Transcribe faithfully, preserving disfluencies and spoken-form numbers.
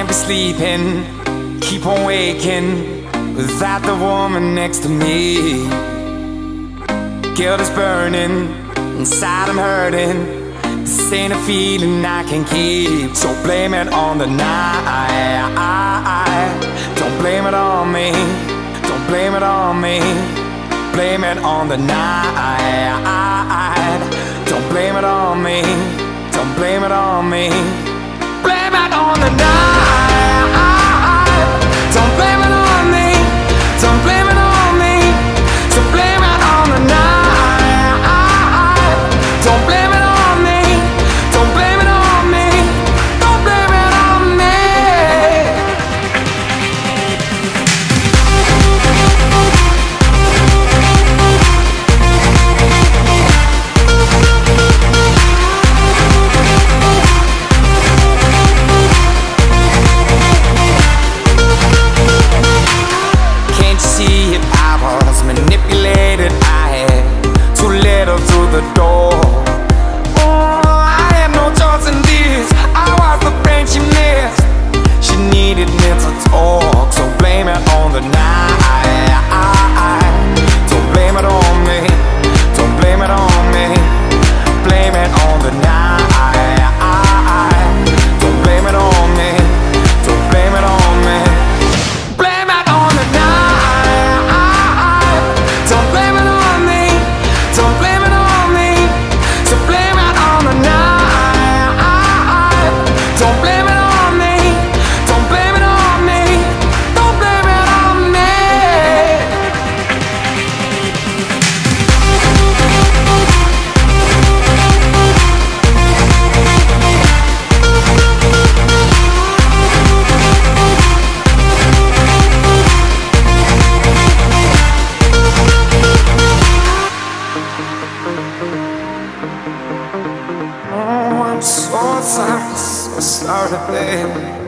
can't be sleeping, keep on waking without the woman next to me. Guilt is burning, inside I'm hurting. This ain't a feeling I can keep. So blame it on the night. Don't blame it on me. Don't blame it on me. Blame it on the night. Don't blame it on me. Don't blame it on me. Blame it on the night. Don't blame it on me. Don't blame it on me. So blame it on the night. Don't blame it on me. Don't blame it on me. Don't blame it on me. Can't you see it? I was manipulated. I had too little through the door. She needed mental talk, so blame it on the night. Don't blame it on me. Don't blame it on me. Blame it on the night. Don't blame it on me. Don't blame it on me. Blame it on the night. Don't blame it on me. Don't blame it on me. So blame it on the night. Don't blame it on me. Don't blame it on me. Don't blame it on me. Oh, I'm so sorry, so sorry, baby.